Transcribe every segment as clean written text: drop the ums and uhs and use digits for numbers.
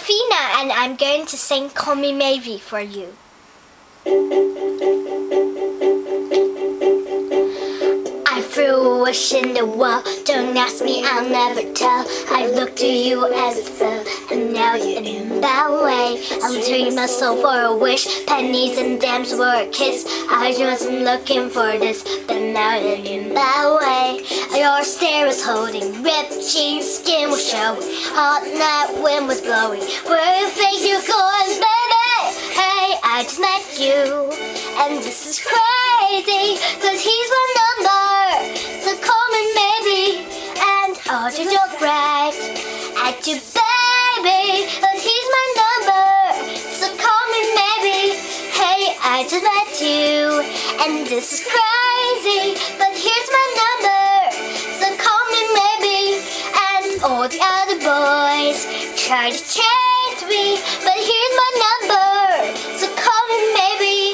Athena, and I'm going to sing Call Me Maybe for you. I threw a wish in the wall, don't ask me, I'll never tell. I looked to you as it fell, and now you're in that way. I'm trading my soul for a wish, pennies and dimes were a kiss. I wasn't looking for this, but now you're in that way. Your stare was holding, ripped jeans, skin was showing, hot night wind was blowing. Where you think you're going, baby? Hey, I just met you, and this is crazy, cause he's my number. So call me maybe, and oh, you look right at you, baby, cause he's my number. So call me maybe. Hey, I just met you, and this is crazy, but here's my number. So call me maybe. And all the other boys try to chase me, but here's my number. So call me maybe.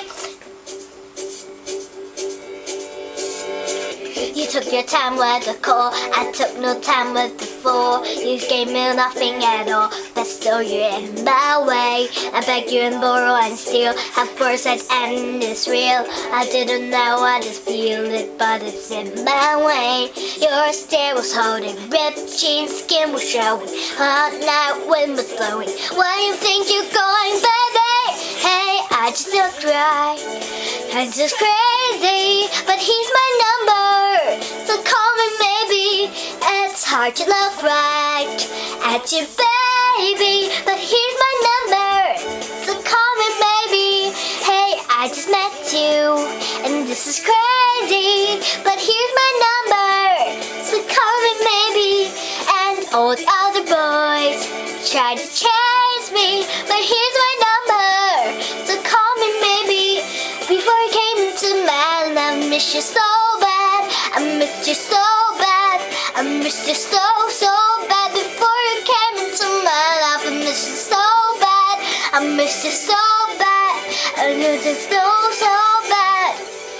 You took your time with the call, I took no time with the fool. You gave me nothing at all, but still you're in my way. I beg you and borrow and steal, at first I'd end is real. I didn't know I just feel it, but it's in my way. Your stare was holding, ripped jeans, skin was showing, hot night wind was blowing. Where you think you're going, baby? Hey, I just looked right, it's just crazy, but he's my number. So call me maybe. It's hard to look right at you, baby, but here's my number. So call me maybe. Hey, I just met you, and this is crazy, but here's my number. So call me maybe. And all the other boys try to chase me, but here's my number. So call me maybe. Before you came into my life, I miss you so bad. I missed you so bad, I missed you so bad. Before you came into my life, I missed you so bad, I missed you so bad, I knew this so bad.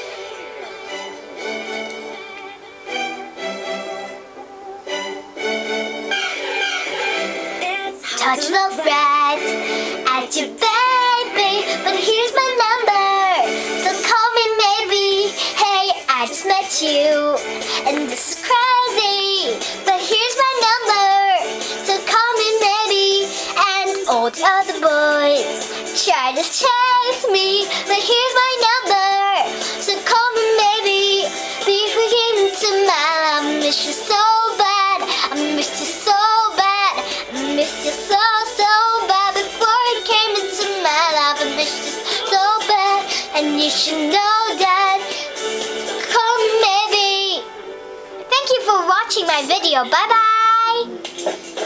Touch the red at you, baby, but here's my number. So call me maybe. Hey, I just met you, and this is crazy, but here's my number. So call me maybe. And all the other boys try to chase me, but here's my number. So call me maybe. Before you came into my life, I missed you so bad, I missed you so bad, I missed you so bad. Before you came into my life, I missed you so bad, and you should know that. Call me maybe. Thank you for watching my video. Bye bye.